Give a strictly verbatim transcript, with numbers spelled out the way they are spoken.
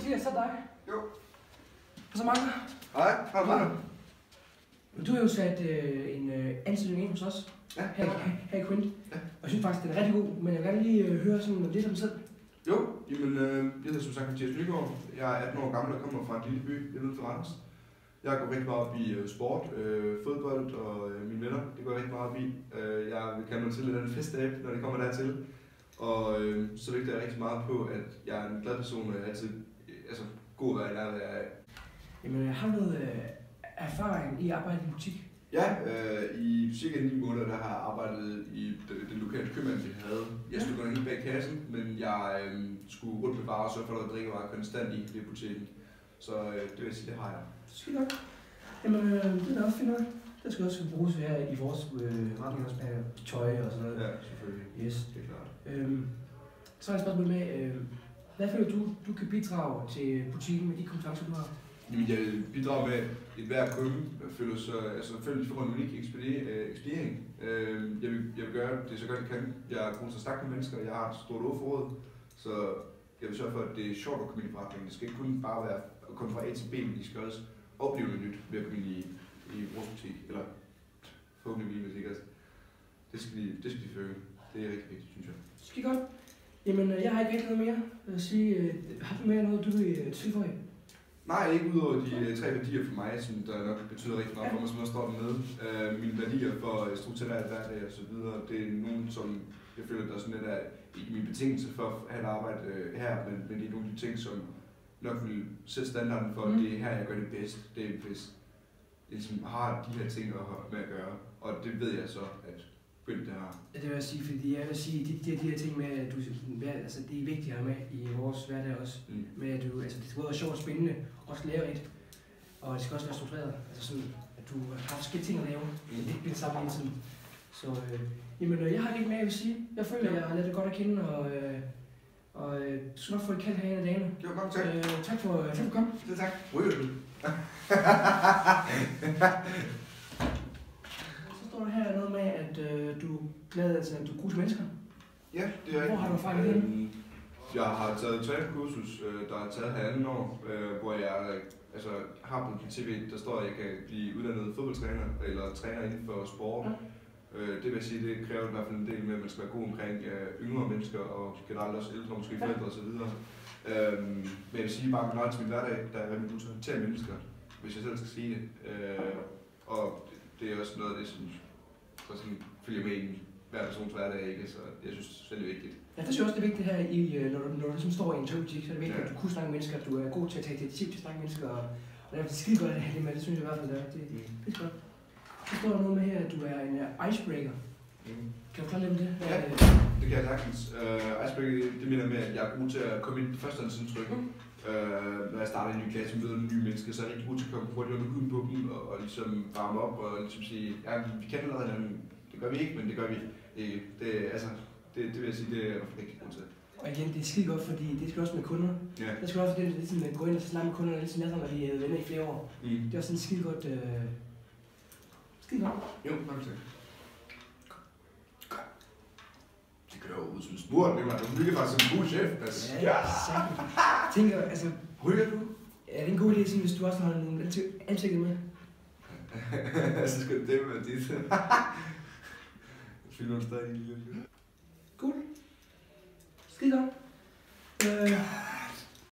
Mathias, så er dig. Jo. Og så mange. Hej, hej Martin. Men du har jo sat øh, en øh, ansøgning ind hos os. Ja. Her, her, her i Quint. Ja. Og jeg synes faktisk, den er rigtig god, men jeg vil gerne lige øh, høre sådan lidt om selv. Jo, jamen, øh, jeg hedder som sagt Mathias Nygaard. Jeg er atten år gammel og kommer fra en lille by, jeg ved for Randers. Jeg går rigtig meget op i øh, sport, øh, fodbold og øh, mine venner. Det går jeg rigtig meget op i. Øh, jeg vil kalde mig til lidt af en festdag, når det kommer dertil. Og øh, så vægter jeg rigtig meget på, at jeg er en glad person, og jeg er altid øh, altså, god at være lærer, hvad jeg er. Jamen, jeg har noget øh, erfaring i at arbejde i butik. Ja, øh, i cirka ni måneder der har jeg arbejdet i det, det lokale købmand, vi havde. Jeg stod godt inde bag kassen, men jeg øh, skulle rundt med varer og sørge for, at der drikkevarer konstant i det butikken. Så øh, det vil jeg sige, det har jeg. Skidt nok. Jamen, øh, det er da også fint nok. Det skal også bruges her i vores øh, retning også med tøj og sådan noget. Ja, selvfølgelig. Yes. Det er klart. Øhm, så er et spørgsmål med, øh, hvad føler du, du kan bidrage til butikken med de kompetencer, du har? Jamen, jeg bidrager med et hver kunde. Jeg føler så, altså, jeg føler, at de får en unik ekspediering. Øh, jeg, vil, jeg vil gøre det så godt jeg kan. Jeg er god til at snakke med mennesker, jeg har et stort ordforråd. Så jeg vil sørge for, at det er sjovt at komme ind i forretningen. Det skal ikke kun bare være at komme fra A til B, men de skal også opleve noget nyt ved at komme ind i, i vores butik. Eller forhåbentlig min butik også. Det skal de, det skal de føle. Det er rigtig vigtigt, synes jeg. Skide godt. Jamen, jeg har ikke rigtig noget mere at sige. Har du mere noget, du vil tilføje? Nej, ikke udover de tre værdier for mig, som der nok betyder rigtig meget for mig, som der står dernede. Uh, mine værdier for struktureret hverdag og så videre, det er nogen, som jeg føler, der er sådan lidt af, ikke min betingelse for at have et arbejde uh, her, men, men det er nogle af de ting, som nok vil sætte standarden for, mm. det er her, jeg gør det bedst. Det er, hvis jeg ligesom har de her ting med at gøre, og det ved jeg så, at Quint det har. Det vil jeg sige, fordi jeg vil sige, de, de, de her ting med, at du, altså, det er vigtigt at have med i vores hverdag også. Mm. Med at du, altså, det skal både være sjovt og spændende, også lærerigt, og det skal også være struktureret. Altså sådan, at du har forskellige ting at lave, mm. det ikke bliver sammen hele tiden. Så øh, jamen, jeg har ikke mere, jeg vil sige. Jeg føler, at jeg har lært det godt at kende, og, øh, og øh, du skal nok få et kald her en af dagene. Det var godt, tak. Øh, tak for, tak for at komme. Det tak. Ryger du? Så står der her noget med, at øh, du glæder dig til, at du er god til mennesker. Ja, det er rigtigt. Hvor har du erfaring med det? Jeg har taget et trænerkursus, der har taget halvanden år, hvor jeg altså, har på mit C V, der står, at jeg kan blive uddannet fodboldtræner eller træner inden for sport. Ja. Det vil sige, det kræver i hvert fald en del med, at man skal være god omkring yngre mennesker og generelt også ældre, måske forældre osv. Men jeg vil sige bare, at til min hverdag, der er rigtig god til at håndtere mennesker, hvis jeg selv skal sige det. Og det er også noget af det, som sådan følger med i hver persons hverdag, ikke? Så jeg synes selv det er vigtigt. Ja, det synes jeg også det er vigtigt her, i, når du, når du ligesom står i en togbutik, så er det vigtigt, ja. At du kunne snakke med mennesker, at du er god til at tage initiativ til at snakke med mennesker, og, og det er skide godt at have det med, det synes jeg i hvert fald, det er. Det, mm. det er godt. Så står der noget med her, at du er en uh, icebreaker. Mm. Kan du klare lidt om det? Ja, det kan jeg sagtens. Uh, icebreaker, det mener med, at jeg er god til at komme ind i førstehåndsindtryk. Mm. Uh, når jeg starter en ny klasse, møder en ny menneske, så er jeg rigtig god til at komme hurtigt under huden på dem, og, og ligesom varme op, og ligesom sige, ja, vi kender noget hinanden. Det gør vi ikke, men det gør vi ikke. Det, altså, det, det vil jeg sige, det er jeg rigtig god til. Og igen, det er skide godt, fordi det skal også med kunder. Ja. Det skal også det, det er gå ind og snakke med kunder, ligesom jeg når de er venner i flere år. Mm. Det er også sådan skide godt. Øh... Skide godt. Jo, tak til. Det gør jo ud som spurgt, det var du bygger faktisk som en god chef. Altså. Ja, ja. Tænker, altså... Ryger du? Ja, det er en god idé, sige, hvis du også har nogle ansigter med. Så skal det med dit. Fylder du stadig i lille. Cool. Skide godt. Øh...